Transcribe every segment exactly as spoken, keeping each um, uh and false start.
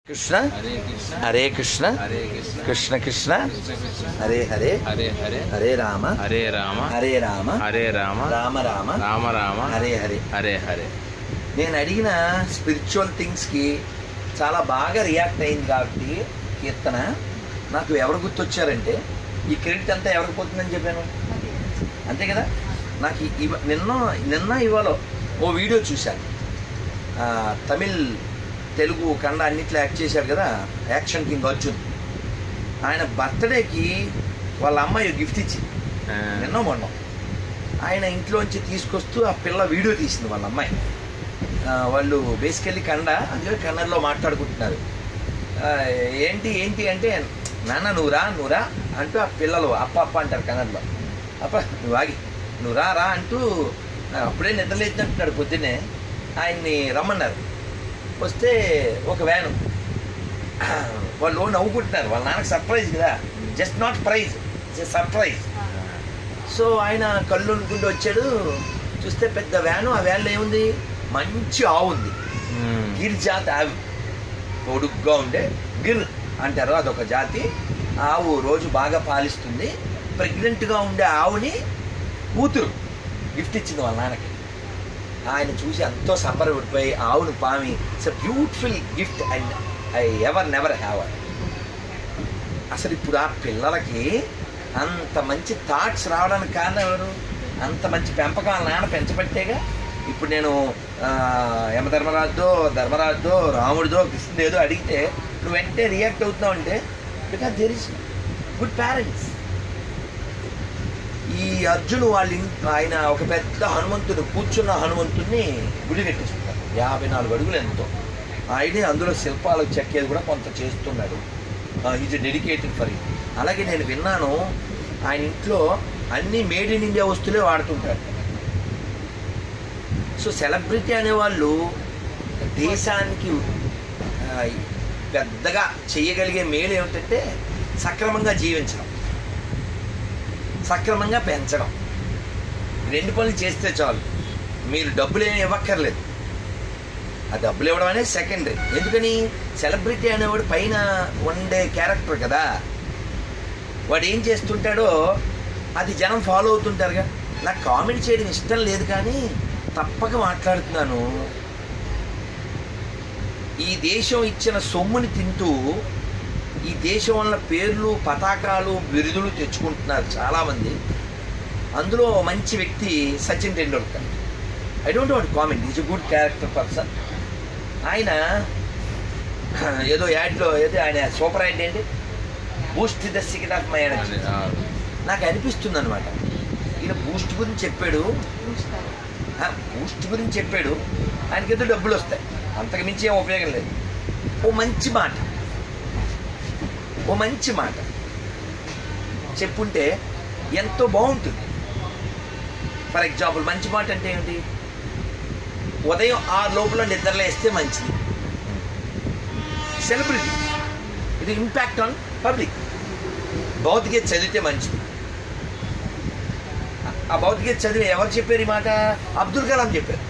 కృష్ణ హరే కృష్ణ కృష్ణ కృష్ణ హరే హరే హరే రామ హరే రామ హరే రామ హరే రామ రామ రామ రామ రామ హరే హరే హరే హరే. నేను అడిగిన స్పిరిచువల్ థింగ్స్కి చాలా బాగా రియాక్ట్ అయింది కాబట్టి కీర్తన నాకు ఎవరు గుర్తొచ్చారంటే ఈ క్రెడిట్ అంతా ఎవరికి పోతుందని చెప్పాను అంతే కదా. నాకు ఇవ నిన్న నిన్న ఇవాళ ఓ వీడియో చూశాను, తమిళ్ తెలుగు కన్నడ అన్నిట్లో యాక్ట్ చేశారు కదా యాక్షన్ కింగ్ అర్జున్. ఆయన బర్త్డేకి వాళ్ళ అమ్మాయి గిఫ్ట్ ఇచ్చింది నిన్న మొన్న. ఆయన ఇంట్లోంచి తీసుకొస్తూ ఆ పిల్ల వీడియో తీసింది వాళ్ళ అమ్మాయి. వాళ్ళు బేసికల్లీ కన్నడ, అందుకని కన్నడలో మాట్లాడుకుంటున్నారు. ఏంటి ఏంటి అంటే నాన్న నువ్వురా నువ్వురా అంటూ ఆ పిల్లలు అప్ప అప్ప అంటారు కన్నడలో. అప్ప నువ్వు ఆగి నువ్వు రా రా అంటూ అప్పుడే నిద్రలేచినట్టున్నాడు. పొద్దున్నే ఆయన్ని రమ్మన్నారు. వస్తే ఒక వ్యాను, వాళ్ళు నవ్వుకుంటున్నారు. వాళ్ళ నాన్నకు సర్ప్రైజ్ కదా, just not prize, surprise. So ఆయన కళ్ళు అనుకుంటూ వచ్చాడు. చూస్తే పెద్ద వ్యాను, ఆ వ్యాన్లో ఏముంది, మంచి ఆవు ఉంది, గిర్ జాతి ఆవు, పొడుగ్గా ఉండే గిర్ అంటారు, అదొక జాతి ఆవు. రోజు బాగా పాలిస్తుంది. ప్రెగ్నెంట్గా ఉండే ఆవుని కూతురు గిఫ్ట్ ఇచ్చింది వాళ్ళ నాన్నకి. ఆయన చూసి ఎంతో సంబరపడిపోయి ఆవును పామి, it's a beautiful gift and I ever never have. అసలు ఇప్పుడు ఆ పిల్లలకి అంత మంచి థాట్స్ రావడానికి కారణం ఎవరు? అంత మంచి పెంపకం వాళ్ళ నాన్న పెంచబట్టేగా. ఇప్పుడు నేను యమధర్మరాజుదో ధర్మరాజుదో రాముడిదో కృష్ణుడేదో అడిగితే నువ్వు వెంటనే రియాక్ట్ అవుతున్నావు అంటే because there is good parents. ఈ అర్జును వాళ్ళ ఆయన ఒక పెద్ద హనుమంతుడు, కూర్చున్న హనుమంతుడిని గుడి కట్టిస్తున్నారు. యాభై నాలుగు అడుగులు ఎంతో. ఆయనే అందులో శిల్పాలు చెక్కేది కూడా కొంత చేస్తున్నాడు. Is dedicated for it. అలాగే నేను విన్నాను ఆయన ఇంట్లో అన్ని మేడ్ ఇన్ ఇండియా వస్తువులే వాడుతుంటారు. సో సెలబ్రిటీ అనేవాళ్ళు దేశానికి పెద్దగా చేయగలిగే మేలు ఏమిటంటే సక్రమంగా జీవించడం, సక్రమంగా పెంచడం. రెండు పనులు చేస్తే చాలు. మీరు డబ్బులు ఏమి ఇవ్వక్కర్లేదు. ఆ డబ్బులు ఇవ్వడం అనేది సెకండరీ. ఎందుకని, సెలబ్రిటీ అనేవాడు పైన ఉండే క్యారెక్టర్ కదా, వాడు ఏం చేస్తుంటాడో అది జనం ఫాలో అవుతుంటారుగా. నాకు కామెంట్ చేయడం ఇష్టం లేదు కానీ తప్పక మాట్లాడుతున్నాను. ఈ దేశం ఇచ్చిన సొమ్ముని తింటూ ఈ దేశం వల్ల పేర్లు, పతాకాలు, బిరుదులు తెచ్చుకుంటున్నారు చాలామంది. అందులో మంచి వ్యక్తి Sachin Tendulkar. I don't want comment, is a good character person. ఆయన ఏదో యాడ్లో ఏదో ఆయన సూపర్ యాడ్ ఏంటి, Boost the secret of my energy. నాకు అనిపిస్తుంది అనమాట, ఈయన బూస్ట్ గురించి చెప్పాడు, బూస్ట్ గురించి చెప్పాడు, ఆయనకి ఏదో డబ్బులు వస్తాయి, అంతకు మించి ఏం ఉపయోగం లేదు. ఓ మంచి మాట ఓ మంచి మాట చెప్పుంటే ఎంతో బాగుంటుంది. ఫర్ ఎగ్జాంపుల్ మంచి మాట అంటే ఏమిటి, ఉదయం ఆరు లోపల నిద్రలేస్తే మంచిది. సెలబ్రిటీ, ఇది ఇంపాక్ట్ ఆన్ పబ్లిక్. భౌతికత చదివితే మంచిది. ఆ భౌతికత చదివి ఎవరు చెప్పారు ఈ మాట? అబ్దుల్ కలాం చెప్పారు.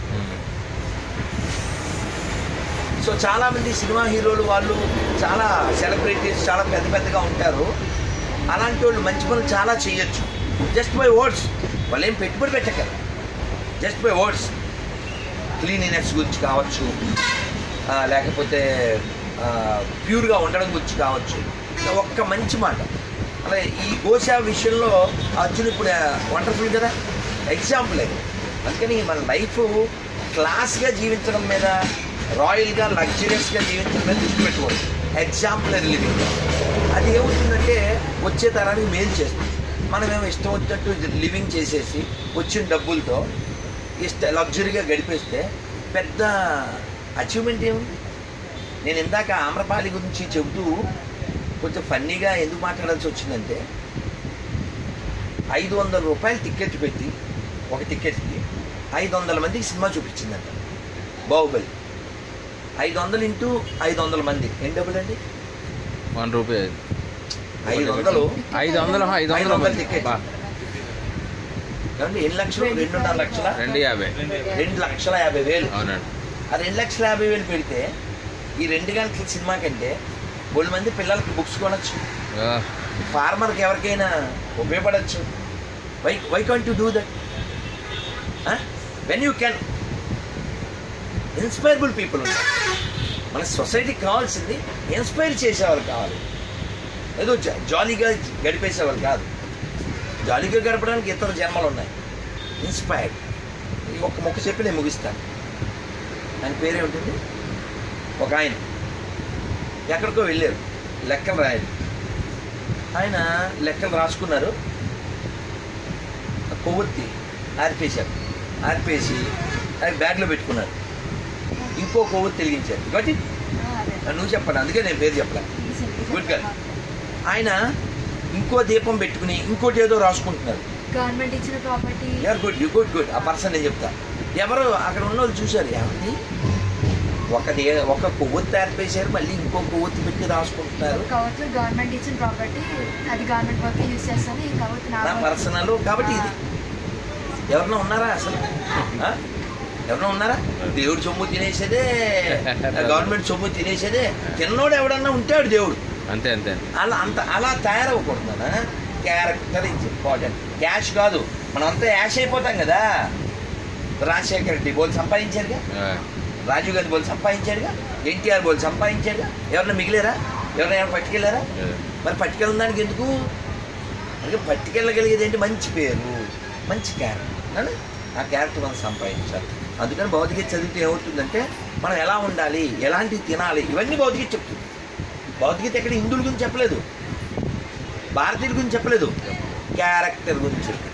సో చాలామంది సినిమా హీరోలు వాళ్ళు చాలా సెలబ్రిటీస్ చాలా పెద్ద పెద్దగా ఉంటారు. అలాంటి వాళ్ళు మంచి పనులు చాలా చేయొచ్చు జస్ట్ బై వర్డ్స్. వాళ్ళు ఏం పెట్టుబడి పెట్టగలరు, జస్ట్ బై వర్డ్స్. క్లీనినెస్ గురించి కావచ్చు, లేకపోతే ప్యూర్గా ఉండడం గురించి కావచ్చు, ఒక్క మంచి మాట. అలాగే ఈ గోషా విషయంలో అర్జున్ ఇప్పుడు వండర్ఫుల్ కదా, ఎగ్జాంపుల్ అది. అందుకని మన లైఫ్ క్లాస్గా జీవించడం మీద, రాయల్గా లగ్జరియస్గా జీవించడం మీద దృష్టి పెట్టుకోవాలి. Exemplary living. అది ఏమవుతుందంటే వచ్చే తరానికి మేలు చేస్తుంది. మనమేమో ఇష్టం వచ్చినట్టు లివింగ్ చేసేసి వచ్చిన డబ్బులతో ఇష్ట లగ్జరీగా గడిపేస్తే పెద్ద అచీవ్మెంట్ ఏముంది? నేను ఇందాక ఆమ్రపాలి గురించి చెబుతూ కొంచెం ఫన్నీగా ఎందుకు మాట్లాడాల్సి వచ్చిందంటే, ఐదు వందల రూపాయలు టికెట్ పెట్టి ఒక టికెట్కి ఐదు వందల మందికి సినిమా చూపించిందంట బాహుబలి. ఐదు వందలు ఇంటూ ఐదు వందల మంది ఎన్ని డబ్బులు అండి? One rupee. ఐదు వందలు ఐదు వందలు ఐదు ఐదు వందల టికెట్ ఏమండి? ఎన్ని లక్షలు? రెండున్నర లక్షల రెండు యాభై రెండు లక్షల యాభై వేలు. అవునండి. ఆ రెండు లక్షల యాభై వేలు పెడితే ఈ రెండు గంటల సినిమా కంటే బోల్డ్ మంది పిల్లలకి బుక్స్ కొనొచ్చు, ఫార్మర్కి ఎవరికైనా ఉపయోగపడచ్చు. Why why can't you do that when you can? Inspirable people ఉంటారు. మన సొసైటీకి కావాల్సింది ఇన్స్పైర్ చేసేవాళ్ళు కావాలి, ఏదో జాలీగా గడిపేసేవాళ్ళు కాదు. జాలీగా గడపడానికి ఇతర జన్మలు ఉన్నాయి. ఇన్స్పైర్డ్. ఒక మొక్క చెప్పి నేను ముగిస్తాను. ఆయన పేరే ఉంటుంది. ఒక ఆయన ఎక్కడికో వెళ్ళారు లెక్కలు రాయాలి. ఆయన లెక్కలు రాసుకున్నారు, కొవ్వొత్తి ఆరిపేశారు. ఆరిపేసి అది బ్యాగ్లో పెట్టుకున్నారు. ఇంకో కొవ్వొత్తి వెలిగించారు. కాబట్టి నువ్వు చెప్పండి, అందుకే నేను పేరు చెప్పలే. గుడ్ గా ఆయన ఇంకో దీపం పెట్టుకుని ఇంకోటి ఏదో రాసుకుంటున్నారు. గవర్నమెంట్ ఇచ్చిన property. You are good, you good good. ఆ పర్సన్ నేను చెప్తా. ఎవరు అక్కడ ఉన్న వాళ్ళు చూశారు, ఏమండి ఒక దే ఒక కొవ్వొత్తి ఆరిపేశారు, మళ్ళీ ఇంకో కొవ్వొత్తి పెట్టి రాసుకుంటున్నారు. కవర్ గవర్నమెంట్ ఇచ్చిన ప్రాపర్టీ, అది గవర్నమెంట్ వర్క్ యూజ్ చేస్తాను. ఈ కవర్ నా పర్సనల్. కాబట్టి ఇది ఎవరన్నా ఉన్నారా అసలు? ఎవరన్నా ఉన్నారా? దేవుడు సొమ్ము తినేసేదే, గవర్నమెంట్ సొమ్ము తినేసేదే. తిన్నోడు ఎవడన్నా ఉంటాడు దేవుడు. అంతే అంతే. అలా అంత అలా తయారవ్వకూడదా? Character is important. క్యాష్ కాదు. మనం అంతా యాష్ అయిపోతాం కదా. రాజశేఖర్ రెడ్డి బోల్ సంపాదించారుగా, రాజీవ్ గాంధీ బోల్ సంపాదించాడుగా, ఎన్టీఆర్ బోల్ సంపాదించాడుగా. ఎవరన్నా మిగిలేరా? ఎవరైనా ఏమైనా పట్టుకెళ్ళారా? మరి పట్టుకెళ్ళిన దానికి ఎందుకు? అందుకే పట్టుకెళ్ళగలిగేది ఏంటి? మంచి పేరు, మంచి క్యారెక్టర్. ఆ క్యారెక్టర్ మనం సంపాదించాలి. అందుకని భౌతికత చదివితే ఏమవుతుందంటే మనం ఎలా ఉండాలి, ఎలాంటివి తినాలి, ఇవన్నీ భౌతికత చెప్తుంది. భౌతికత ఎక్కడ హిందువుల గురించి చెప్పలేదు, భారతీయుల గురించి చెప్పలేదు, క్యారెక్టర్ గురించి చెప్తుంది.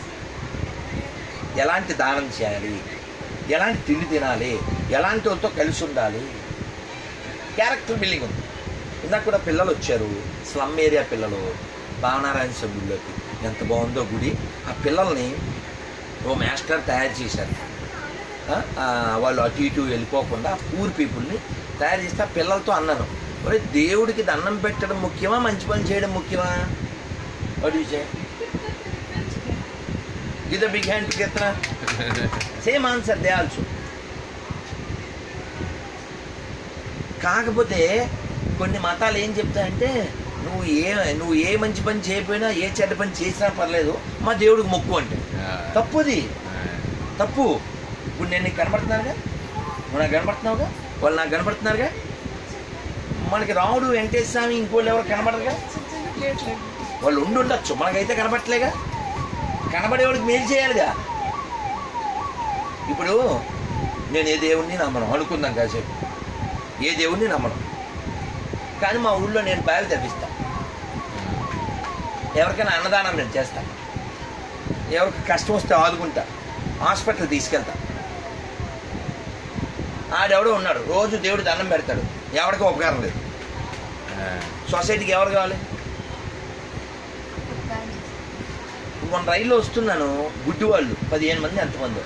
ఎలాంటి దానం చేయాలి, ఎలాంటి తిండి తినాలి, ఎలాంటి వాళ్ళతో కలిసి ఉండాలి, క్యారెక్టర్ బిల్డింగ్ ఉంది. ఇందాక కూడా పిల్లలు వచ్చారు, స్లమ్ ఏరియా పిల్లలు, భావనారాయణ సభ్యుల్లోకి. ఎంత బాగుందో గుడి. ఆ పిల్లల్ని ఓ మాస్టర్ తయారు చేశారు. వాళ్ళు అటు ఇటు వెళ్ళిపోకుండా పూర్ పీపుల్ని తయారు చేస్తే ఆ పిల్లలతో అన్నాను, ఒరే దేవుడికి దండం పెట్టడం ముఖ్యమా, మంచి పని చేయడం ముఖ్యమా? What you say? Give the big hand to Keerthana. Same answer they also. కాకపోతే కొన్ని మతాలు ఏం చెప్తాయంటే నువ్వు ఏ నువ్వు ఏ మంచి పని చేయకపోయినా, ఏ చెడ్డ పని చేసినా పర్లేదు, మా దేవుడికి మొక్కు అంటే. తప్పుది, తప్పు. ఇప్పుడు నేను నీకు కనబడుతున్నానుగా, నువ్వు నాకు కనబడుతున్నావుగా, వాళ్ళు నాకు కనబడుతున్నారుగా. మనకి రాముడు, వెంకటేశ్వర స్వామి, ఇంకోళ్ళు ఎవరు కనబడరుగా. వాళ్ళు ఉండి ఉండొచ్చు, మనకైతే కనబడట్లేగా. కనబడేవాడికి మేలు చేయాలిగా. ఇప్పుడు నేను ఏ దేవుడిని నమ్మను అనుకుందాం కాసేపు, ఏ దేవుడిని నమ్మను, కానీ మా ఊళ్ళో నేను బావి తవ్విస్తాను. ఎవరికైనా అన్నదానం నేను చేస్తాను, ఎవరికి కష్టం వస్తే ఆదుకుంటా, హాస్పిటల్ తీసుకెళ్తా. ఆడెవడో ఉన్నాడు రోజు దేవుడు దండం పెడతాడు, ఎవరికి ఉపకారం లేదు. సొసైటీకి ఎవరు కావాలి? మొన్న రైల్లో వస్తున్నాను, గుడ్డి వాళ్ళు పదిహేను మంది ఎంతమంది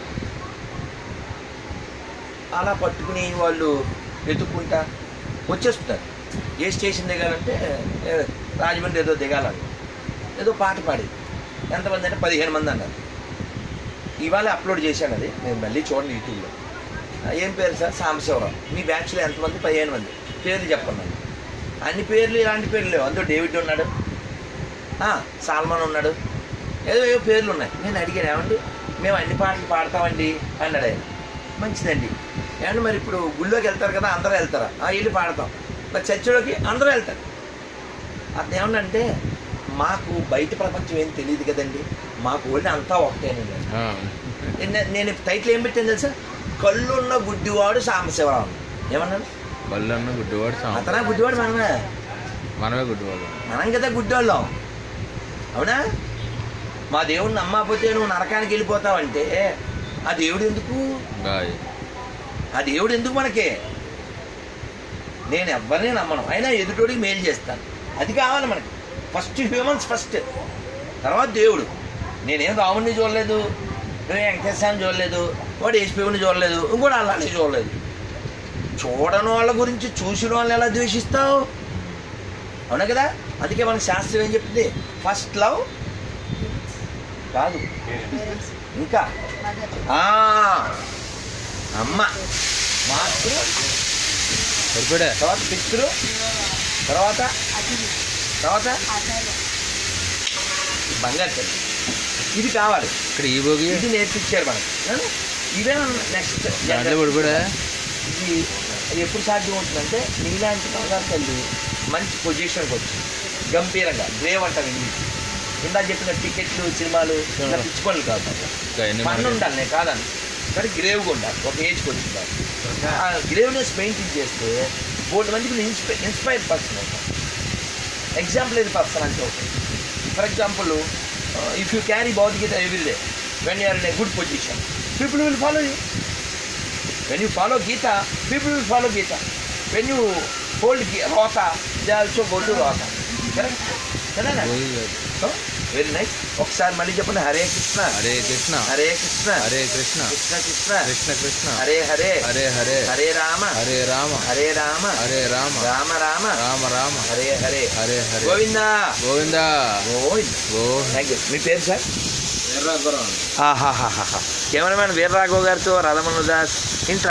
అలా పట్టుకుని వాళ్ళు వెతుక్కుంటా వచ్చేస్తున్నారు. ఏ స్టేషన్ దిగాలంటే రాజమండ్రి ఏదో దిగాలని ఏదో పాట పాడి. ఎంతమంది అంటే పదిహేను మంది అన్నారు. ఇవాళ అప్లోడ్ చేశాను, అది నేను మళ్ళీ చూడండి యూట్యూబ్లో. ఏం పేరు సార్? సాంబశివరావు. మీ బ్యాచ్లో ఎంతమంది? పదిహేను మంది. పేర్లు చెప్పండి. అన్ని పేర్లు ఇలాంటి పేర్లు లేవు. అందులో డేవిడ్ ఉన్నాడు, సాల్మన్ ఉన్నాడు, ఏదో ఏవో పేర్లు ఉన్నాయి. నేను అడిగాను, ఏమండి మేము అన్ని పాటలు పాడతామండి అన్నాడు ఆయన. మంచిదండి. ఏమంటే మరి ఇప్పుడు గుళ్ళోకి వెళ్తారు కదా, అందరూ వెళ్తారా? వెళ్ళి పాడతాం. మరి చర్చిలోకి అందరూ వెళ్తారు. అతను ఏమన్నంటే మాకు బయట ప్రపంచం ఏం తెలియదు కదండి, మాకు ఓన్లీ అంతా ఒకటేనండి. నేను టైటిల్ ఏం పెట్టాను తెలుసా? కళ్ళున్న గుడ్డివాడు సాంబశివరావు. ఏమన్నాడు? కళ్ళున్న గుడ్డివాడు. అతనా గుడ్డివాడు? మనమే మనమే గుడ్డివాడు. మనం కదా గుడ్డివాళ్ళం, అవునా? మా దేవుడిని నమ్మకపోతే నువ్వు నరకానికి వెళ్ళిపోతావంటే ఆ దేవుడు ఎందుకు? ఆ దేవుడు ఎందుకు మనకే? నేను ఎవరిని నమ్మను, అయినా ఎదుటోడికి మేలు చేస్తాను. అది కావాలి మనకి. ఫస్ట్ హ్యూమన్స్ ఫస్ట్, తర్వాత దేవుడు. నేనేం రాముడిని చూడలేదు, నువ్వు వెంకటేశ్వరాన్ని చూడలేదు, వాడు యేసుప్రభుని చూడలేదు, ఇంకోటి అలానే చూడలేదు. చూడని వాళ్ళ గురించి చూసిన వాళ్ళని ఎలా ద్వేషిస్తావు? అవునా కదా? అందుకే మన శాస్త్రం ఏం చెప్తుంది? ఫస్ట్ లవ్ కాదు, ఇంకా అమ్మ మాత్రం పడిపోయా. తర్వాత పితృ, తర్వాత అతిథి తర్వాత ఆచార్య బంగారు తల్లి. ఇది కావాలి, ఇక్కడ ఈ భోగి ఇది నేర్పించారు మనకి. ఇదే నెక్స్ట్ దాంట్లో పడిపోయా. ఇది అది ఎప్పుడు సాధ్యం అవుతుందంటే నీలాంటి బంగారు తల్లి మంచి పొజిషన్కి వచ్చి గంభీరంగా గ్రేవ్ అంటారు ఇంగ్లీష్. ఇందా చెప్పిన టికెట్లు సినిమాలు ఇలా పిచ్చి పనులు కాదు, పన్ను ఉండాలి, నేను కాదని, కానీ గ్రేవ్గా ఉండాలి. ఒక ఏజ్కి వచ్చింది ఆ గ్రేవ్నెస్ మెయింటైన్ చేస్తే బోల్డ్ మందికి ఇన్స్పై ఇన్స్పైర్ పర్సన్ అవుతాం, ఎగ్జాంపులరీ పర్సన్ అంటే అవుతుంది. For example, if you carry Bhagavad Gita everyday when you are in a good position, people will follow you. When you follow Gita, people will follow Gita. When you hold రోత, they also go to రోత. Correct కదేనా? Very nice. ఒకసారి మళ్ళీ చెప్పండి. Hare Krishna Hare Krishna Hare Krishna Hare Krishna Krishna Krishna Krishna Krishna Hare Hare Hare Hare Hare Rama Hare Rama Hare Rama Hare Rama Rama Rama Rama Rama Hare Hare Hare Hare Govinda Govinda Govinda. Govinda. Thank you. మీ పేరు sir? Cameraman Veerraghav గారితో రాధమను దాస్.